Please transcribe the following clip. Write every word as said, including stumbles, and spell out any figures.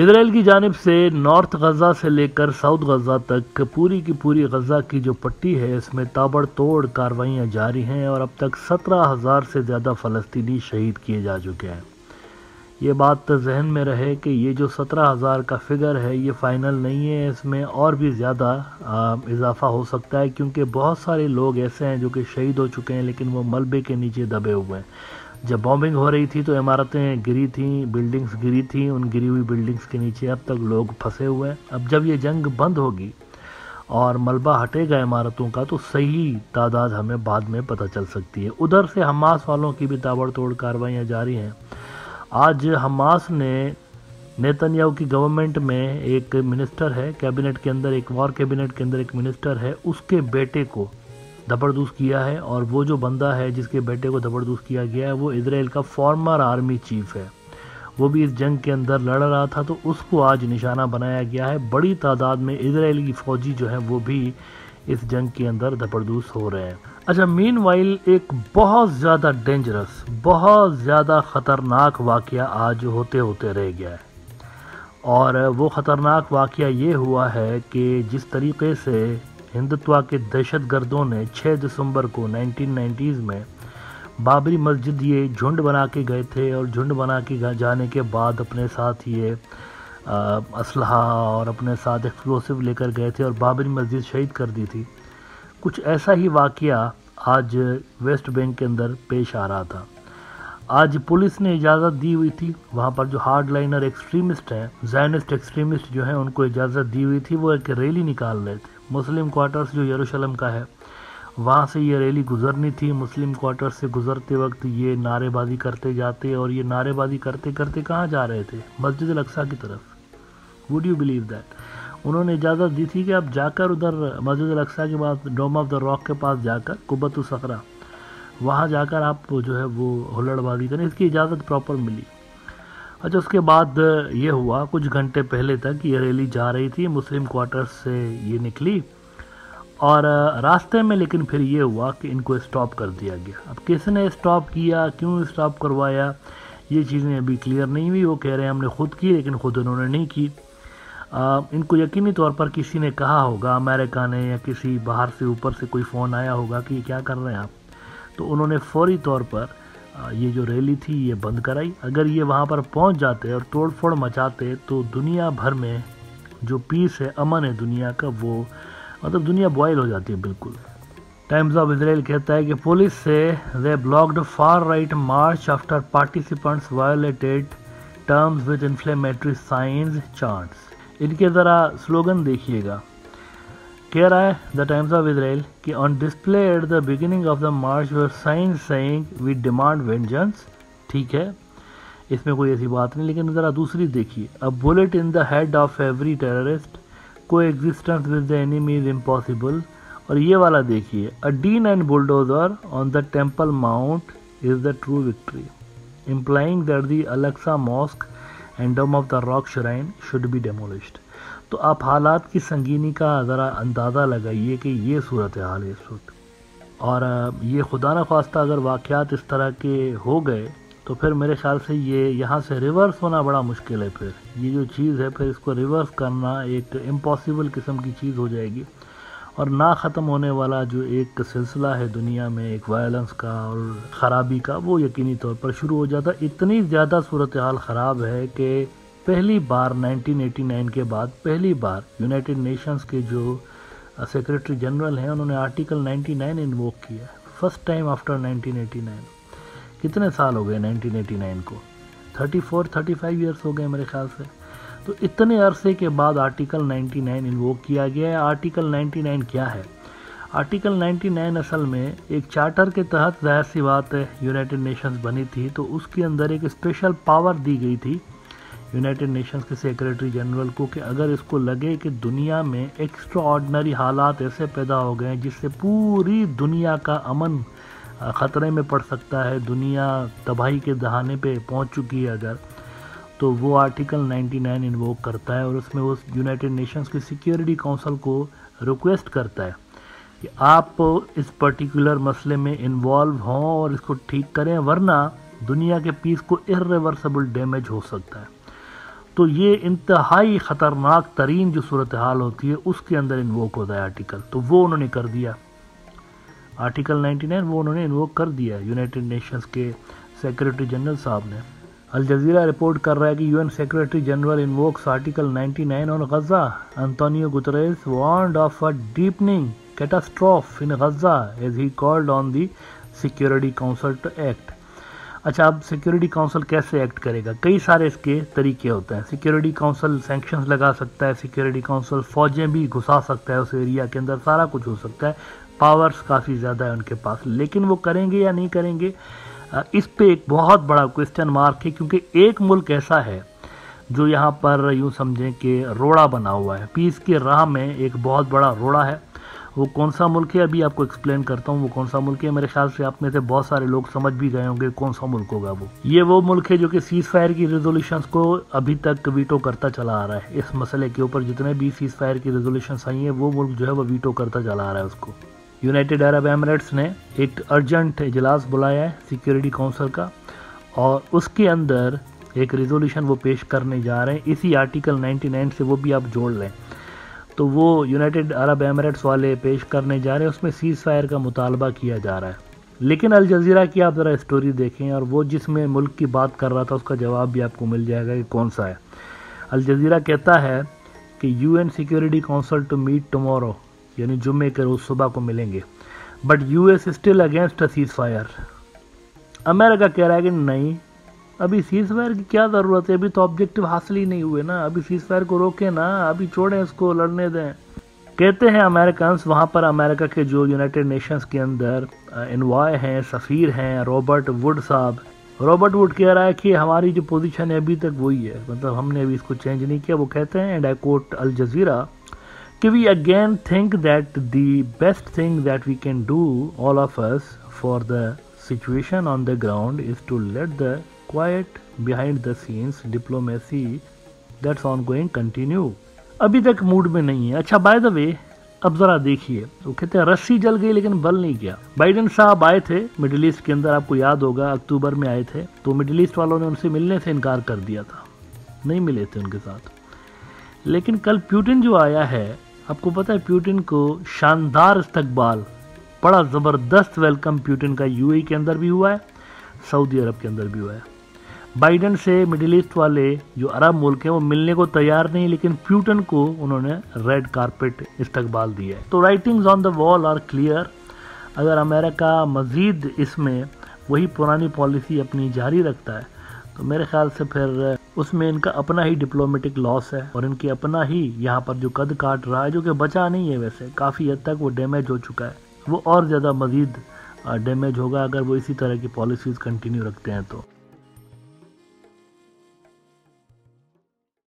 اسرائیل کی جانب سے نارتھ غزہ سے لے کر ساؤتھ غزہ تک پوری کی پوری غزہ کی جو پٹی ہے اس میں تابڑ توڑ کارروائیاں جاری ہیں اور اب تک سترہ ہزار سے زیادہ فلسطینی شہید کیے جا چکے ہیں۔ یہ بات ذہن میں رہے کہ یہ جو سترہ ہزار کا فگر ہے یہ فائنل نہیں ہے، اس میں اور بھی زیادہ اضافہ ہو سکتا ہے، کیونکہ بہت سارے لوگ ایسے ہیں جو کہ شہید ہو چکے ہیں لیکن وہ ملبے کے نیچے دبے ہوئے ہیں۔ جب بامبنگ ہو رہی تھی تو عمارتیں گری تھیں، بلڈنگز گری تھیں، ان گری ہوئی بلڈنگز کے نیچے اب تک لوگ پھنسے ہوئے ہیں۔ اب جب یہ جنگ بند ہوگی اور ملبہ ہٹے گا عمارتوں کا تو صحیح تعداد ہمیں بعد میں پتہ چل سکتی ہے۔ ادھر سے حماس والوں کی بھی تابڑ توڑ کارروائیاں جاری ہیں۔ آج حماس نے نیتن یاہو کی گورنمنٹ میں ایک منسٹر ہے، کیبنٹ کے اندر ایک وار کیبنٹ کے اندر ایک منسٹر ہے، اس کے بیٹے کو زبردوست کیا ہے، اور وہ جو بندہ ہے جس کے بیٹے کو زبردوست کیا گیا ہے وہ اسرائیل کا فارمر آرمی چیف ہے، وہ بھی اس جنگ کے اندر لڑ رہا تھا، تو اس کو آج نشانہ بنایا گیا ہے۔ بڑی تعداد میں اسرائیل کی فوجی جو ہیں وہ بھی اس جنگ کے اندر زبردوست ہو رہے ہیں۔ اچھا، مین وائل ایک بہت زیادہ ڈینجرس، بہت زیادہ خطرناک واقعہ آج ہوتے ہوتے رہ گیا ہے، اور وہ خطرناک واقعہ یہ ہوا ہے کہ جس طریقے سے ہندتوا کے دہشت گردوں نے چھ دسمبر کو نائنٹین نائنٹیز میں بابری مسجد یہ جھنڈ بنا کے گئے تھے، اور جھنڈ بنا کے جانے کے بعد اپنے ساتھ یہ اسلحہ اور اپنے ساتھ ایکسپلوسیو لے کر گئے تھے اور بابری مسجد شہید کر دی تھی۔ کچھ ایسا ہی واقعہ آج ویسٹ بینک کے اندر پیش آ رہا تھا۔ آج پولیس نے اجازت دی ہوئی تھی، وہاں پر جو ہارڈ لائنر ایکسٹریمسٹ ہیں، زائنسٹ ایکسٹریمسٹ جو ہیں، ان کو اجازت دی ہوئی تھی، وہ ایک ریلی نکال رہے تھے۔ مسلم کوارٹرز جو یروشلم کا ہے وہاں سے یہ ریلی گزرنی تھی۔ مسلم کوارٹرز سے گزرتے وقت یہ نعرے بازی کرتے جاتے، اور یہ نعرے بازی کرتے کرتے کہاں جا رہے تھے؟ مسجد الاقصیٰ کی طرف۔ Would you believe that? انہوں نے اجازت دی تھی کہ آپ جا کر ادھر مسجد الاقصیٰ کے بعد ڈوم آف دا راک کے پاس جا کر قبۃ الصخرہ وہاں جا کر آپ جو ہے وہ ہلڑ بازی کریں، اس کی اجازت پراپر ملی۔ اچھا، اس کے بعد یہ ہوا کچھ گھنٹے پہلے تک یہ ریلی جا رہی تھی، مسلم کوارٹر سے یہ نکلی، اور راستے میں لیکن پھر یہ ہوا کہ ان کو اسٹاپ کر دیا گیا۔ اب کس نے اسٹاپ کیا، کیوں اسٹاپ کروایا، یہ چیزیں ابھی کلیئر نہیں ہوئی۔ وہ کہہ رہے ہیں ہم نے خود کی، لیکن خود انہوں نے نہیں کی۔ ان کو یقینی طور پر کسی نے کہا ہوگا، امریکہ نے یا کسی باہر سے اوپر سے کوئی فون آیا ہوگا کہ یہ کیا کر رہے ہیں آپ، تو انہوں نے فوری طور پر یہ جو ریلی تھی یہ بند کرائی۔ اگر یہ وہاں پر پہنچ جاتے اور توڑ پھوڑ مچاتے تو دنیا بھر میں جو پیس ہے، امن ہے دنیا کا، وہ مطلب دنیا بوائل ہو جاتی ہے بالکل۔ ٹائمز آف اسرائیل کہتا ہے کہ پولیس سے they blocked far right march after participants violated terms with inflammatory signs chants۔ ان کے ذرا سلوگن دیکھیے گا، کہہ رہا ہے دا ٹائمز آف اسرائیل کہ on display at the beginning of the march were signs saying we demand vengeance۔ ٹھیک ہے، اس میں کوئی ایسی بات نہیں، لیکن ذرا دوسری دیکھیے، a bullet in the head of every terrorist، coexistence with the enemy is impossible۔ اور یہ والا دیکھیے، a D nine bulldozer on the temple mount is the true victory، implying that the Al-Aqsa mosque and Dome of the Rock shrine should be demolished۔ تو آپ حالات کی سنگینی کا ذرا اندازہ لگائیے کہ یہ صورتحال ہے اس وقت، اور یہ خدا نخواستہ اگر واقعات اس طرح کے ہو گئے تو پھر میرے خیال سے یہ یہاں سے ریورس ہونا بڑا مشکل ہے۔ پھر یہ جو چیز ہے پھر اس کو ریورس کرنا ایک امپاسبل قسم کی چیز ہو جائے گی، اور نہ ختم ہونے والا جو ایک سلسلہ ہے دنیا میں ایک وائلنس کا اور خرابی کا، وہ یقینی طور پر شروع ہو جاتا۔ اتنی زیادہ صورتحال خراب ہے کہ پہلی بار نائنٹین ایٹی نائن کے بعد پہلی بار یونائٹڈ نیشنز کے جو سیکریٹری جنرل ہیں انہوں نے آرٹیکل نائنٹی نائن انووک کیا، first time after nineteen eighty nine. کتنے سال ہو گئے نائنٹین ایٹی نائن کو؟ Thirty four thirty five years ہو گئے میرے خیال سے۔ تو اتنے عرصے کے بعد آرٹیکل نائنٹی نائن انووک کیا گیا ہے۔ آرٹیکل نائنٹی نائن کیا ہے؟ آرٹیکل نائنٹی نائن اصل میں ایک چارٹر کے تحت، ظاہر سی بات ہے یونائٹڈ نیشنز بنی تھی تو اس کے اندر ایک اسپیشل پاور دی گئی تھی یونائٹڈ نیشنز کے سیکریٹری جنرل کو کہ اگر اس کو لگے کہ دنیا میں ایکسٹرا آرڈنری حالات ایسے پیدا ہو گئے ہیں جس سے پوری دنیا کا امن خطرے میں پڑ سکتا ہے، دنیا تباہی کے دہانے پہ پہنچ چکی ہے اگر، تو وہ آرٹیکل نائنٹی نائن انووک کرتا ہے، اور اس میں وہ یونائٹڈ نیشنز کی سیکیورٹی کونسل کو ریکویسٹ کرتا ہے کہ آپ اس پرٹیکولر مسئلے میں انوالو ہوں اور اس کو ٹھیک کریں، ورنہ دنیا کے پیس کو ارریورسبل ڈیمیج ہو سکتا ہے۔ تو تو یہ انتہائی خطرناک ترین جو صورتحال ہوتی ہے اس کے اندر انووک ہوتا ہے آرٹیکل، تو وہ انہوں نے کر دیا، آرٹیکل نائنٹی نائن وہ انہوں نے انووک کر دیا یونائٹڈ نیشنز کے سیکریٹری جنرل صاحب نے۔ الجزیرہ رپورٹ کر رہا ہے کہ U N secretary general invokes article ninety nine on Gaza, Antonio Guterres warned of a deepening catastrophe in Gaza as he called on the security council to act. اچھا، اب security council کیسے act کرے گا؟ کئی سارے اس کے طریقے ہوتے ہیں۔ سیکیورٹی کاؤنسل سینکشنز لگا سکتا ہے، سیکیورٹی کاؤنسل فوجیں بھی گھسا سکتا ہے اس ایریا کے اندر، سارا کچھ ہو سکتا ہے، پاورز کافی زیادہ ہے ان کے پاس، لیکن وہ کریں گے یا نہیں کریں گے اس پہ ایک بہت بڑا کوسچن مارک ہے، کیونکہ ایک ملک ایسا ہے جو یہاں پر یوں سمجھیں کہ روڑا بنا ہوا ہے، پیس کی راہ میں ایک بہت بڑا روڑا ہے۔ وہ کون سا ملک ہے ابھی آپ کو ایکسپلین کرتا ہوں وہ کون سا ملک ہے، میرے خیال سے آپ میں سے بہت سارے لوگ سمجھ بھی گئے ہوں گے کون سا ملک ہوگا وہ۔ یہ وہ ملک ہے جو کہ سیز فائر کی ریزولوشنز کو ابھی تک ویٹو کرتا چلا آ رہا ہے، اس مسئلے کے اوپر جتنے بھی سیز فائر کی ریزولوشنز آئی ہیں وہ ملک جو ہے وہ ویٹو کرتا چلا آ رہا ہے اس کو۔ یونائٹڈ عرب ایمریٹس نے ایک ارجنٹ اجلاس بلایا ہے سیکیورٹی کاؤنسل کا، اور اس کے اندر ایک ریزولوشن وہ پیش کرنے جا رہے ہیں اسی آرٹیکل نائنٹی نائن سے، وہ بھی آپ جوڑ لیں تو وہ یونائٹڈ عرب ایمریٹس والے پیش کرنے جا رہے ہیں، اس میں سیز فائر کا مطالبہ کیا جا رہا ہے۔ لیکن الجزیرہ کی آپ ذرا اسٹوری دیکھیں، اور وہ جس میں ملک کی بات کر رہا تھا اس کا جواب بھی آپ کو مل جائے گا کہ کون سا ہے۔ الجزیرہ کہتا ہے کہ U N security council to meet tomorrow, یعنی جمعے کے روز صبح کو ملیں گے، but U S still against a ceasefire. امریکہ کہہ رہا ہے کہ نہیں، ابھی سیز فائر کی کیا ضرورت ہے، ابھی تو آبجیکٹیو حاصل ہی نہیں ہوئے نا، ابھی سیز فائر کو روکیں نا، ابھی چھوڑیں اس کو، لڑنے دیں۔ کہتے ہیں امریکنز، وہاں پر امریکہ کے جو یونائٹڈ نیشنز کے اندر انوائے ہیں، سفیر ہیں رابرٹ ووڈ صاحب، رابرٹ ووڈ کہہ رہا ہے کہ ہماری جو پوزیشن ہے ابھی تک وہی ہے، مطلب ہم نے ابھی اس کو چینج نہیں کیا۔ وہ کہتے ہیں، اینڈ آئی کوٹ الجزیرہ، کہ we again think that the best thing that we can do all of us for the situation on the ground is to let the quiet behind the scenes diplomacy that's ongoing continue۔ ابھی تک mood میں نہیں ہے۔ اچھا، by the وے اب ذرا دیکھیے، وہ کہتے ہیں رسی جل گئی لیکن بل نہیں گیا۔ بائیڈن صاحب آئے تھے مڈل ایسٹ کے اندر، آپ کو یاد ہوگا اکتوبر میں آئے تھے، تو مڈل ایسٹ والوں نے ان سے ملنے سے انکار کر دیا تھا، نہیں ملے تھے ان کے ساتھ۔ لیکن کل پیوٹن جو آیا ہے، آپ کو پتہ ہے پیوٹن کو شاندار استقبال، بڑا زبردست ویلکم پیوٹن کا یو اے کے اندر بھی ہوا ہے، سعودی عرب کے اندر بھی ہوا ہے۔ بائیڈن سے مڈل ایسٹ والے جو عرب ملک ہیں وہ ملنے کو تیار نہیں، لیکن پیوٹن کو انہوں نے ریڈ کارپٹ استقبال دیا ہے۔ تو رائٹنگز آن دا وال آر کلیئر۔ اگر امریکہ مزید اس میں وہی پرانی پالیسی اپنی جاری رکھتا ہے تو میرے خیال سے پھر اس میں ان کا اپنا ہی ڈپلومیٹک لاس ہے، اور ان کی اپنا ہی یہاں پر جو قد کاٹ رہا ہے، جو کہ بچا نہیں ہے، ویسے کافی حد تک وہ ڈیمیج ہو چکا ہے، وہ اور زیادہ مزید ڈیمیج ہوگا اگر وہ اسی طرح کی پالیسیز کنٹینیو رکھتے ہیں تو۔